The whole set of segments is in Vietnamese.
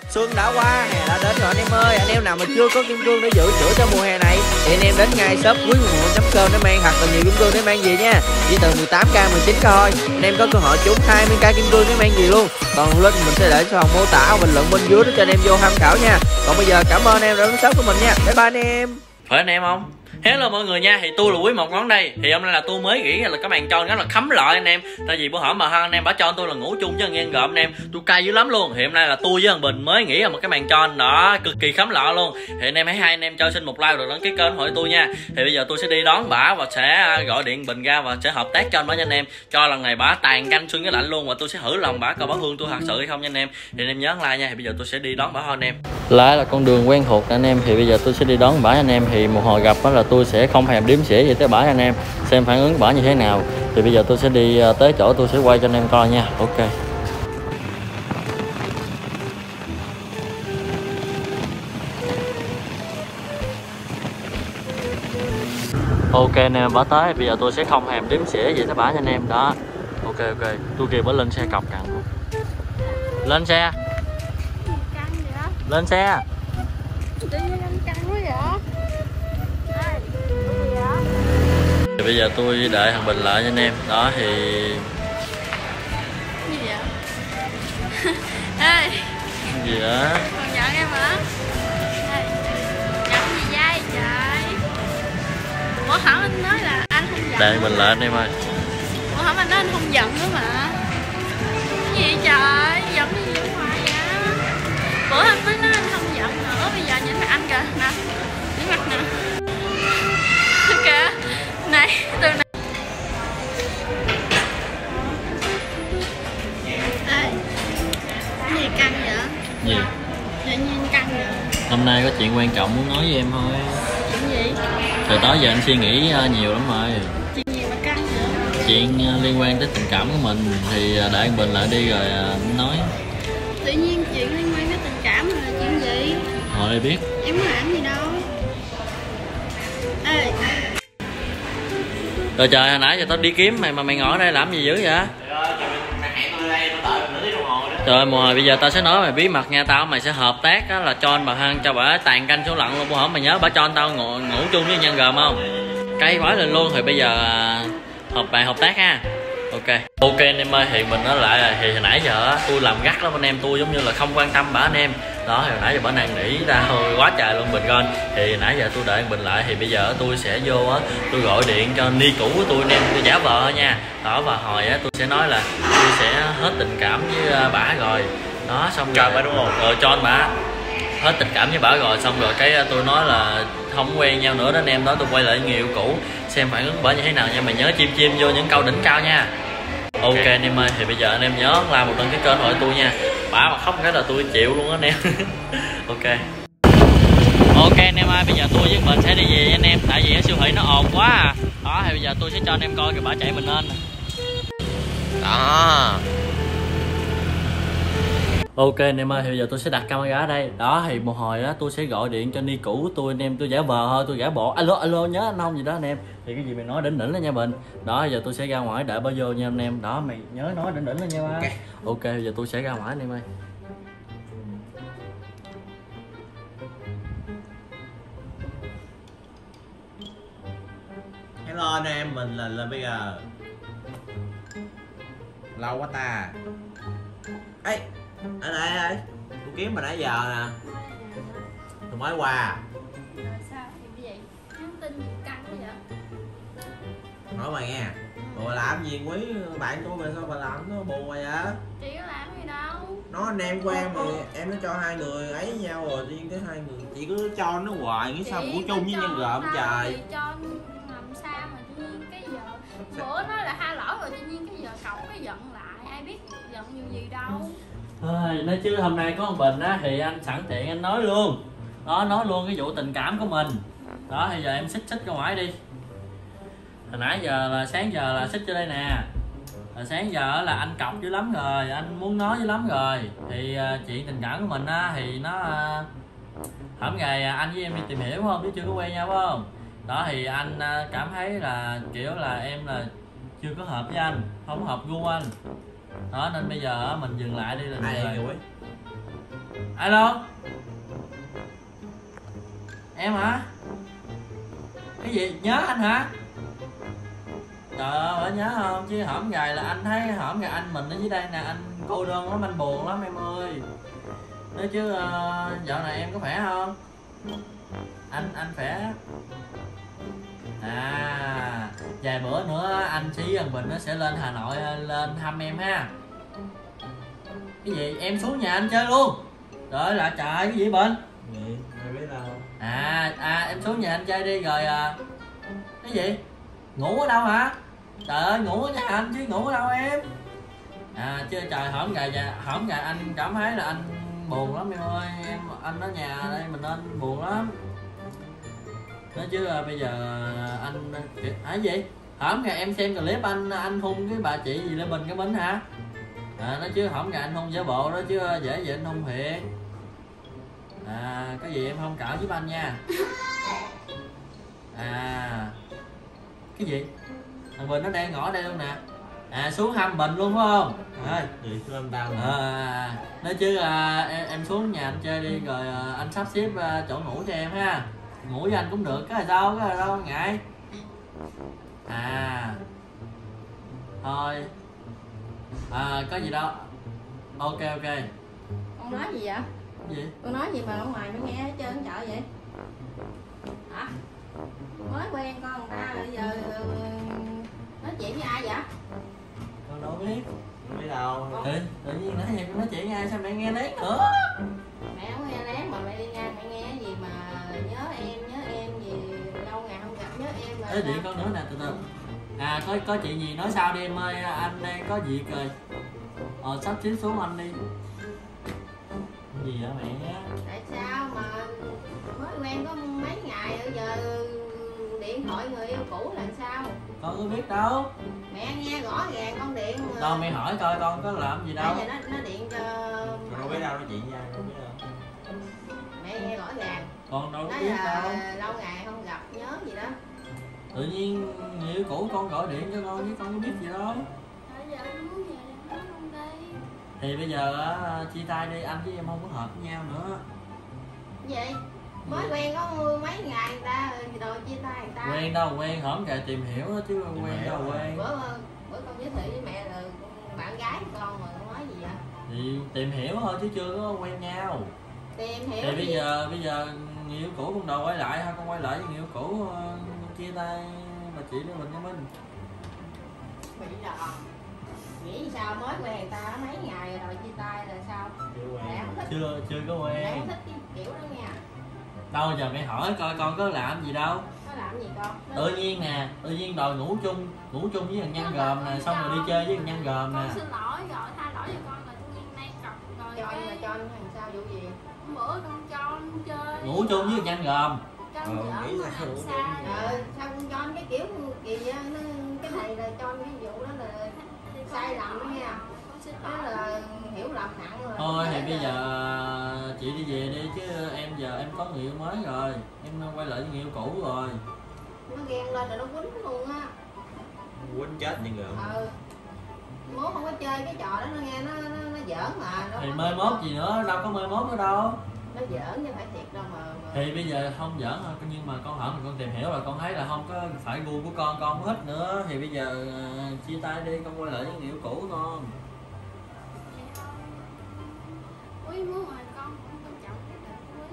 Xuân đã qua, hè đã đến rồi anh em ơi. Anh em nào mà chưa có kim cương để dự trữ cho mùa hè này thì anh em đến ngay shop Quý 11.com để mang thật là nhiều kim cương để mang gì nha. Chỉ từ 18k 19k thôi, anh em có cơ hội trúng 20k kim cương để mang gì luôn. Còn link mình sẽ để trong mô tả bình luận bên dưới để cho anh em vô tham khảo nha. Còn bây giờ cảm ơn anh em đã đến shop của mình nha. Bye bye anh em. Phải anh em không? Hello mọi người nha, thì tôi là Quý một ngón đây. Thì hôm nay là tôi mới nghĩ là cái màn tròn rất là khấm lợi anh em. Tại vì bữa hổm mà anh em bả cho tôi là ngủ chung với thằng Ngang gợm anh em, tôi cay dữ lắm luôn. Thì hôm nay là tôi với thằng Bình mới nghĩ ra một cái màn tròn đó cực kỳ khấm lợi luôn. Thì anh em hãy hai anh em cho xin một like rồi đăng ký kênh hỏi tôi nha. Thì bây giờ tôi sẽ đi đón bả và sẽ gọi điện Bình ra và sẽ hợp tác cho anh bả nha anh em. Cho lần này bả tàn canh xuân cái lạnh luôn, và tôi sẽ thử lòng bả coi bả thương tôi thật sự hay không nha anh em. Thì anh em nhớ like nha. Thì bây giờ tôi sẽ đi đón bả thôi anh em. Lại là con đường quen thuộc anh em. Thì bây giờ tôi sẽ đi đón bả anh em. Thì một hồi gặp đó là tôi sẽ không thèm đếm xỉa gì tới bả anh em, xem phản ứng bả như thế nào. Thì bây giờ tôi sẽ đi tới chỗ, tôi sẽ quay cho anh em coi nha. Ok anh em, bả tới. Bây giờ tôi sẽ không thèm đếm xỉa gì tới bả nha anh em. Đó, ok tôi kêu bả lên xe cọc cằn luôn. Lên xe, lên xe. Thì bây giờ tôi đợi thằng Bình lại nha anh em. Đó thì gì vậy? Ê, gì đó còn giận em hả? Ê, giận gì dai trời? Bữa hổm anh nói là anh không giận. đợi Bình lại anh em ơi. Bữa hổm anh nói anh không giận nữa mà. Cái gì trời? Giận cái gì ở ngoài vậy? Bữa anh mới nói anh không giận nữa, bây giờ nhìn mặt anh kìa nè, nhìn mặt nè. Kìa, này, từ này. Ê, cái gì căng vậy? Gì? Tự nhiên căng vậy? Hôm nay có chuyện quan trọng muốn nói với em thôi. Chuyện gì? Từ tối giờ anh suy nghĩ nhiều lắm rồi. Chuyện gì mà căng vậy? Chuyện liên quan tới tình cảm của mình. Thì đợi anh Bình lại đi rồi nói. Tự nhiên chuyện liên quan tới tình cảm là chuyện gì? Hồi đây biết. Em có làm gì đâu. Ê, Rồi trời, hồi nãy giờ tao đi kiếm mày mà mày ngồi ở đây làm gì dữ vậy? Trời mùa bây giờ tao sẽ nói mày bí mật nha. Tao mày sẽ hợp tác á, là cho anh bà Hân cho bả tàn canh số lận luôn. Bữa hổm mày nhớ bả cho anh tao ngủ chung với nhân gờm không? Cay quá lên luôn. Thì bây giờ hợp tác ha. Ok anh em ơi, thì mình nói lại là thì hồi nãy giờ á, tôi làm gắt lắm anh em. Tôi giống như là không quan tâm bả anh em. Đó thì hồi nãy giờ bả năn nỉ ra hơi quá trời luôn Bình con. Thì hồi nãy giờ tôi đợi anh Bình lại. Thì bây giờ tôi sẽ vô á, tôi gọi điện cho ni cũ của tôi anh em, tôi giả vờ nha. Đó, và hồi á tôi sẽ nói là tôi sẽ hết tình cảm với bả rồi. Đó, xong rồi bả đúng không? Rồi cho anh bả hết tình cảm với bả rồi, xong rồi cái tôi nói là không quen nhau nữa đó anh em. Đó, tôi quay lại người yêu cũ xem phản ứng bả như thế nào nha. Mày nhớ chim vô những câu đỉnh cao nha. Ok anh em ơi, thì bây giờ anh em nhớ làm một đăng ký kênh hỏi tôi nha. Bả mà khóc cái là tôi chịu luôn á anh em. Ok anh em ơi, bây giờ tôi với mình sẽ đi về anh em. Tại vì ở siêu thị nó ồn quá à. Đó thì bây giờ tôi sẽ cho anh em coi cái bả chạy mình lên. Đó. Ok anh em ơi, thì bây giờ tôi sẽ đặt camera ở đây. Đó thì một hồi đó tôi sẽ gọi điện cho ni cũ của tôi anh em. Tôi giả vờ thôi, tôi giả bộ alo nhớ anh không gì đó anh em. Thì cái gì mày nói đỉnh đó nha Bình. Đó giờ tôi sẽ ra ngoài đợi bao vô nha anh em. Đó mày nhớ nói đỉnh đó nha ba. Ok bây giờ tôi sẽ ra ngoài anh em ơi. Hello anh em, mình là bây giờ lâu quá ta. Ê, anh ơi, tôi kiếm mà nãy giờ nè. Tôi mới qua. rồi sao thì vậy? Nhắn tin gì căng quá vậy? Hỏi bà nghe. Bà làm gì quý bạn tôi mà sao bà làm nó buồn vậy? Chị có làm gì đâu. Nó anh em quen mà em nó cho hai người ấy với nhau rồi riêng cái hai người. Chị cứ cho nó hoài nghĩ sao ngủ chung với nhân gợm trời. Chị cho làm sao mà tự nhiên cái giờ bữa nói là tha lỗi rồi tự nhiên cái giờ cậu cái giận lại, ai biết giận nhiều gì đâu. Nói chứ hôm nay có một Bình á thì anh sẵn tiện anh nói luôn. Đó, nói luôn cái vụ tình cảm của mình. Đó thì giờ em xích ra ngoài đi. Hồi nãy giờ là sáng giờ là xích cho đây nè. Rồi sáng giờ là anh cọc dữ lắm rồi, anh muốn nói dữ lắm rồi. Thì chuyện tình cảm của mình á thì nó hổm ngày anh với em đi tìm hiểu không, chứ chưa có quen nhau phải không? Đó thì anh cảm thấy là kiểu là em là chưa có hợp với anh, không hợp gu anh. Đó nên bây giờ mình dừng lại đi là được rồi. Alo. Em hả? Cái gì? Nhớ anh hả? Trời ơi, nhớ không? Chứ hổm ngày là anh thấy hổm ngày anh mình ở dưới đây nè, anh cô đơn lắm, anh buồn lắm em ơi. Nói chứ dạo này em có khỏe không? Anh khỏe. À, vài bữa nữa anh Sĩ Văn Bình nó sẽ lên Hà Nội lên thăm em ha. Cái gì? Em xuống nhà anh chơi luôn? Rồi là trời, cái gì Bình? Vậy mày biết đâu? Em xuống nhà anh chơi đi rồi cái gì? Ngủ ở đâu hả? Trời ơi, ngủ ở nhà anh chứ ngủ ở đâu em? Chứ trời, hổm ngày anh cảm thấy là anh buồn lắm em ơi. Anh ở nhà đây mình nên buồn lắm. Nói chứ bây giờ anh cái gì? Hổm ngày em xem clip anh hung cái bà chị gì lên Bình cái Bính hả? Nói chứ hổm ngày anh hung giả bộ đó chứ dễ gì anh hung thiệt. Cái gì em không cỡ giúp anh nha. Cái gì? Thằng Bình nó đang ngõ ở đây luôn nè. Xuống thăm Bình luôn phải không? Gì chứ anh tao Nói chứ em xuống nhà anh chơi đi rồi anh sắp xếp chỗ ngủ cho em ha. Ngủ với anh cũng được, cái là đâu ngại. Thôi có gì đâu. Ok. Con nói gì vậy? Cái gì? Con nói gì mà ở ngoài mới nghe hết trơn trời vậy? Hả? Mới quen con người ta bây giờ nói chuyện với ai vậy? Con đâu biết. không biết đâu. Tự nhiên nãy giờ con nói chuyện với ai sao mẹ nghe lén nữa? Mẹ không nghe lén mà mẹ đi ngang mẹ nghe gì mà nhớ em gì lâu ngày không gặp nhớ em rồi. Điện con nữa nè, từ từ. Có chuyện gì nói sao đi em ơi, anh đang có việc rồi. Sắp xếp xuống anh đi. Gì hả mẹ? Tại sao mà mới quen có mấy ngày bây giờ điện thoại người yêu cũ là sao? Con có biết đâu. Mẹ nghe rõ ràng con điện mà. Đâu mẹ hỏi coi con có làm gì đâu. Bây giờ nó điện cho Con đâu biết đâu, nói chuyện với ai không biết đâu. mẹ nghe rõ ràng. Con đâu có Nói biết là đâu. lâu ngày không gặp nhớ gì đó. Tự nhiên người yêu cũ con gọi điện cho con chứ con có biết gì đâu. Bây giờ anh muốn về thì nói không đi. Thì bây giờ chia tay đi, anh với em không có hợp với nhau nữa. Gì? Mới quen có mấy ngày người ta rồi chia tay người ta. Quen đâu quen, hổm kề tìm hiểu đó chứ quen đâu quen. Bữa con giới thiệu với mẹ là bạn gái của con mà con nói gì vậy? Thì tìm hiểu thôi chứ chưa có quen nhau. Tìm hiểu Thì gì? bây giờ người yêu cũ con đầu quay lại ha, con quay lại với người yêu cũ chia tay bà chị đó mình cho mình. Bị đòn. Nghĩ sao mới quen người ta mấy ngày rồi chia tay là sao? Chưa quen. Mẹ không thích. Chưa có Mẹ quen. không thích cái kiểu đó nha. Đâu giờ mẹ hỏi coi con có làm gì đâu. Nó làm gì con? Tự nhiên đòi ngủ chung với thằng Nhân Gồm nè, xong rồi đi chơi với thằng Nhân Gồm nè. Con xin lỗi rồi, tha lỗi cho con là tự nhiên nay cọc rồi Cho cái mà cho anh làm sao vụ gì? bữa con cho anh chơi Ngủ chung với thằng Nhân Gồm. cho anh nghĩ giỡn sao mà làm ngủ sao chung? vậy? Sao con cho anh cái kiểu kỳ á, cái này là cho anh cái vụ đó là Thì con sai xin lầm đó lỗi nha. rồi, con xin Đó lỗi. là hiểu lầm nặng rồi. Thôi thì Để bây là- giờ chị đi về đi chứ giờ em có người yêu mới rồi, em quay lại với người yêu cũ rồi. nó ghen lên rồi nó quýnh luôn á. Quýnh chết những người. Mốt không có chơi cái trò đó nó nghe nó giỡn mà nó Thì có mai thiệt mốt đâu. gì nữa, đâu có mai mốt nữa đâu. Nó giỡn chứ phải thiệt đâu mà. Thì bây giờ không giỡn thôi, nhưng mà con hỏi mà con tìm hiểu là con thấy là không có phải gu của con không thích nữa. Thì bây giờ chia tay đi, con quay lại với người yêu cũ của con. Quý muốn rồi con cũng tôn trọng cái định quý.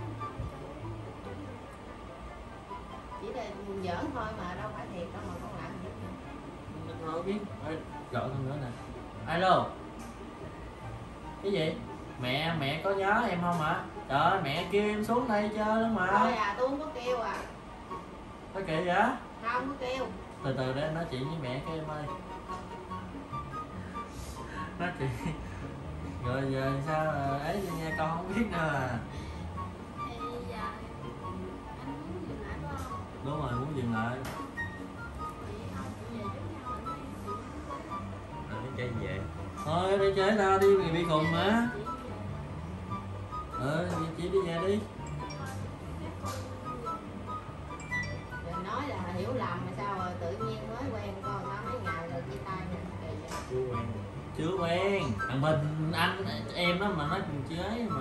Chỉ là giỡn thôi mà đâu phải thiệt đâu mà con làm gì. Mình đâu biết. Ê, gọi con nữa nè. Alo. Cái gì? Mẹ có nhớ em không hả? Trời ơi, mẹ kêu em xuống đây chơi lắm mà. Thôi tôi không có kêu à. Có kỳ vậy? Không có kêu. Từ từ để anh nói chuyện với mẹ cái em ơi. Nói chuyện. Rồi giờ sao ấy đi nha, con không biết nữa à. Thì giờ anh muốn dừng lại phải không? Đúng rồi, muốn dừng lại. Thì không về với nhau anh đi. Anh chơi về. Thôi đi chơi tao đi, mày bị khùng mà. Chị đi về đi. Rồi nói là hiểu lầm mà sao rồi tự nhiên mới quen con nó mấy ngày rồi chia tay nè. Kỳ vậy. Chưa quen. chưa quen. Thằng Bình anh em đó mà nó chưa ấy mà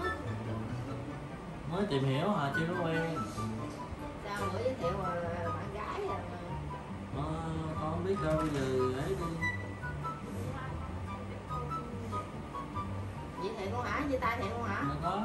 mới tìm hiểu hả, chưa có quen. Sao bữa giới thiệu là bạn gái rồi mà. Con không biết đâu, bây giờ ấy đi. Vậy thiệt con hả? Chia tay thiệt con hả? Mà có.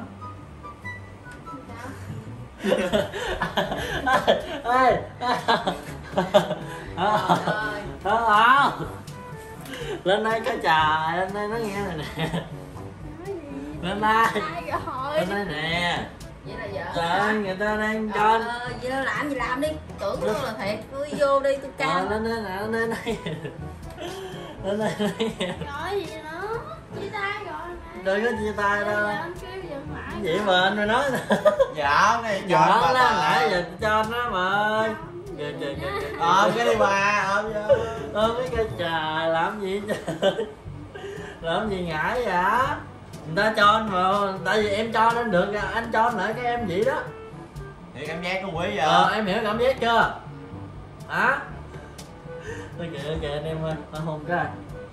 Sao? Trời ơi. Lên đây cái trời, lên đây nói nghe này nè. Lên đây. Sai rồi. Lên đây nè. Vậy là vợ Trời hả? ơi, người ta đang Trời cho. ơi, vậy nó làm gì làm đi. Tưởng nó là thiệt. Tôi vô đi tôi cam. Lên đây nè, lên đây này. Lên đây này. Nói gì nữa? Chia tay rồi mà. Đừng có chia tay đâu. Anh kêu dừng lại. Vậy mà anh rồi nói nè. Dạ này cho Giỡn bà đó, nãy giờ tôi cho nó mà ơi. Kìa kìa kìa. ôm cái đi bà, ôm vô. Ôm cái cây trời làm gì trời. Làm gì ngại vậy? Người ta cho anh mà, tại vì em cho nên được, anh cho anh lại cái em vậy đó. Thì cảm giác của quý giờ. Em hiểu cảm giác chưa? Hả? Thôi kìa anh em ơi, hôn cái.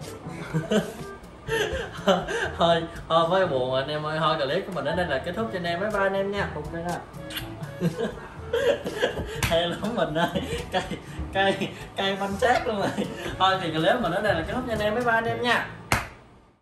Thôi mới buồn anh em ơi, thôi clip của mình đến đây là kết thúc cho anh em, bye bye anh em nha. Hôn cái đó. Hay lắm mình ơi, cây banh xác luôn rồi. Thôi thì clip mình đến đây là kết thúc cho anh em, bye bye anh em nha.